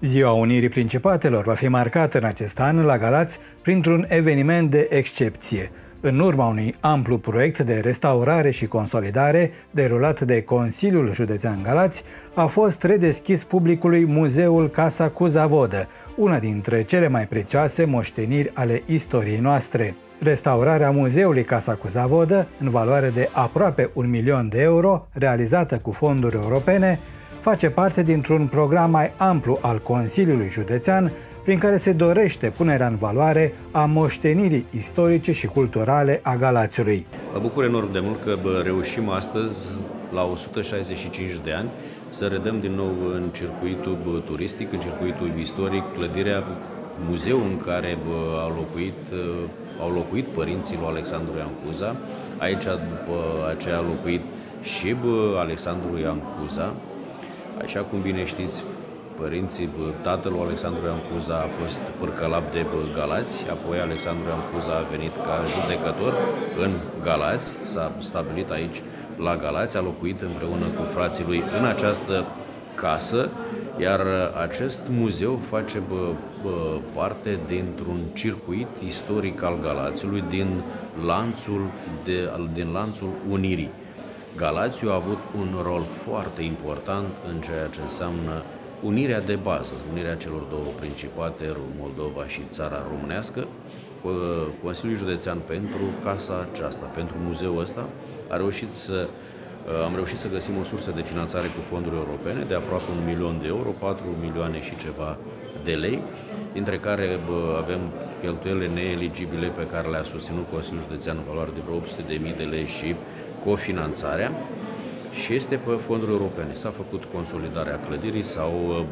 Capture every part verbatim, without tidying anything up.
Ziua Unirii Principatelor va fi marcată în acest an la Galați printr-un eveniment de excepție. În urma unui amplu proiect de restaurare și consolidare derulat de Consiliul Județean Galați, a fost redeschis publicului Muzeul Casa Cuza Vodă, una dintre cele mai prețioase moșteniri ale istoriei noastre. Restaurarea Muzeului Casa Cuza Vodă, în valoare de aproape un milion de euro, realizată cu fonduri europene, face parte dintr-un program mai amplu al Consiliului Județean, prin care se dorește punerea în valoare a moștenirii istorice și culturale a Galațiului. Mă bucur enorm de mult că bă, reușim astăzi, la o sută șaizeci și cinci de ani, să redăm din nou în circuitul bă, turistic, în circuitul istoric, clădirea, muzeul în care bă, au, locuit, au locuit părinții lui Alexandru Ioan Cuza. Aici, după aceea, a locuit și bă, Alexandru Ioan Cuza. Așa cum bine știți, părinții, tatăl lui Alexandru Ioan Cuza a fost pârcălap de Galați, apoi Alexandru Ioan Cuza a venit ca judecător în Galați, s-a stabilit aici la Galați, a locuit împreună cu frații lui în această casă, iar acest muzeu face bă, bă, parte dintr-un circuit istoric al Galațiului, din lanțul, de, din lanțul Unirii. Galațiul a avut un rol foarte important în ceea ce înseamnă unirea de bază, unirea celor două principate, Moldova și țara românească. Consiliul Județean, pentru casa aceasta, pentru muzeul ăsta, a reușit să, am reușit să găsim o sursă de finanțare cu fonduri europene de aproape un milion de euro, patru milioane și ceva de lei, dintre care bă, avem cheltuielile neeligibile pe care le-a susținut Consiliul Județean în valoare de vreo opt sute de mii de lei și cofinanțarea, și este pe fonduri europene. S-a făcut consolidarea clădirii, s-au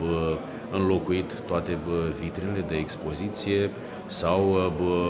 înlocuit toate bă, vitrinele de expoziție, s-au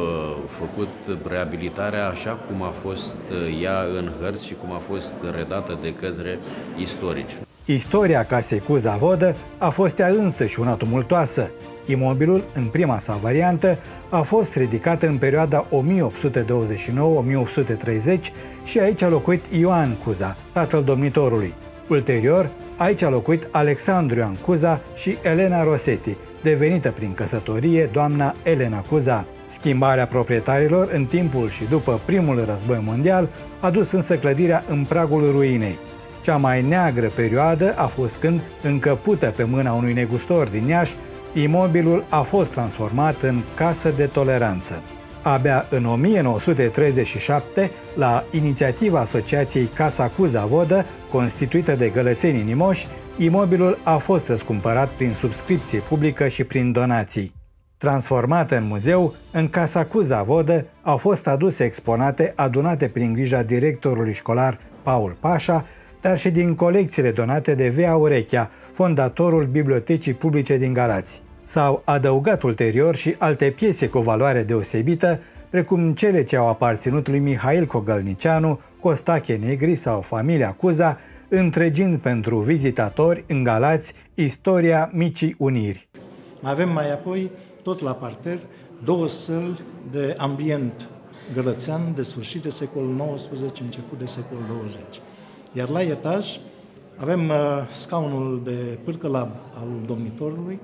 făcut reabilitarea așa cum a fost ea în hărți și cum a fost redată de către istorici. Istoria Casei Cuza Vodă a fost ea însăși una tumultoasă. Imobilul, în prima sa variantă, a fost ridicat în perioada o mie opt sute douăzeci și nouă - o mie opt sute treizeci și aici a locuit Ioan Cuza, tatăl domnitorului. Ulterior, aici a locuit Alexandru Ioan Cuza și Elena Rosetti, devenită prin căsătorie doamna Elena Cuza. Schimbarea proprietarilor în timpul și după primul război mondial a dus însă clădirea în pragul ruinei. Cea mai neagră perioadă a fost când, încăpută pe mâna unui negustor din Iași, imobilul a fost transformat în casă de toleranță. Abia în o mie nouă sute treizeci și șapte, la inițiativa Asociației Casa Cuza Vodă, constituită de gălățeni inimoși, imobilul a fost răscumpărat prin subscripție publică și prin donații. Transformată în muzeu, în Casa Cuza Vodă au fost aduse exponate adunate prin grija directorului școlar Paul Pașa, dar și din colecțiile donate de Vea Urechea, fondatorul Bibliotecii Publice din Galați. S-au adăugat ulterior și alte piese cu valoare deosebită, precum cele ce au aparținut lui Mihail Cogălnicianu, Costache Negri sau familia Cuza, întregind pentru vizitatori în Galați istoria Micii Uniri. Avem mai apoi, tot la parter, două săli de ambient gălățean de sfârșit de secolul nouăsprezece, început de secolul douăzeci. Iar la etaj avem uh, scaunul de pârcălab al domnitorului.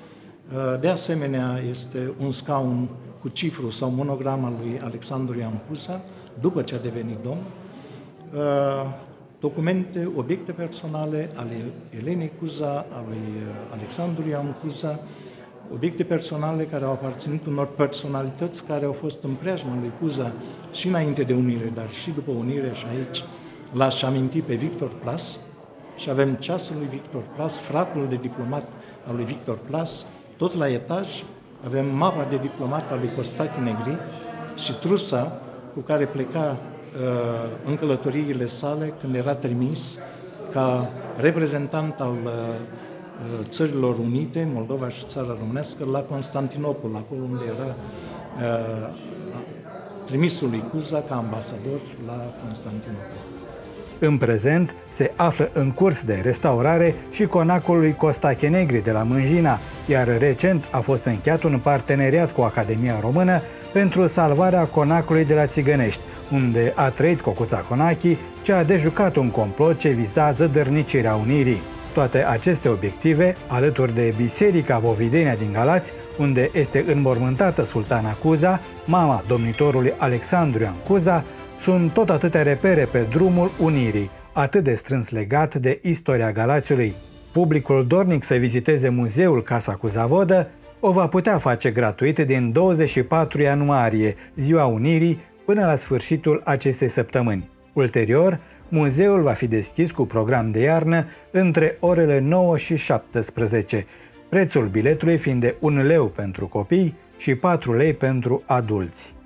Uh, de asemenea, este un scaun cu cifru sau monograma lui Alexandru Ioan Cuza, după ce a devenit domn. Uh, documente, obiecte personale ale Elenei Cuza, al lui Alexandru Ioan Cuza, obiecte personale care au aparținut unor personalități care au fost în preajma lui Cuza și înainte de unire, dar și după unire, și aici l-aș aminti pe Victor Plas, și avem ceasul lui Victor Plas, fratul de diplomat al lui Victor Plas. Tot la etaj avem mapa de diplomat al lui Costache Negri și trusa cu care pleca uh, în călătoriile sale când era trimis ca reprezentant al uh, Țărilor Unite, Moldova și Țara Românească, la Constantinopol, acolo unde era uh, trimisul lui Cuza ca ambasador la Constantinopol. În prezent se află în curs de restaurare și conacul lui Costache Negri de la Mânjina, iar recent a fost încheiat un parteneriat cu Academia Română pentru salvarea conacului de la Țigănești, unde a trăit Cocuța Conachi, ce a dejucat un complot ce viza zădărnicirea Unirii. Toate aceste obiective, alături de Biserica Vovidenia din Galați, unde este înmormântată sultana Cuza, mama domnitorului Alexandru Ioan Cuza, sunt tot atâtea repere pe drumul unirii, atât de strâns legat de istoria Galațiului. Publicul dornic să viziteze muzeul Casa Cuzavodă o va putea face gratuit din douăzeci și patru ianuarie, Ziua Unirii, până la sfârșitul acestei săptămâni. Ulterior, muzeul va fi deschis cu program de iarnă între orele nouă și șaptesprezece, prețul biletului fiind de un leu pentru copii și patru lei pentru adulți.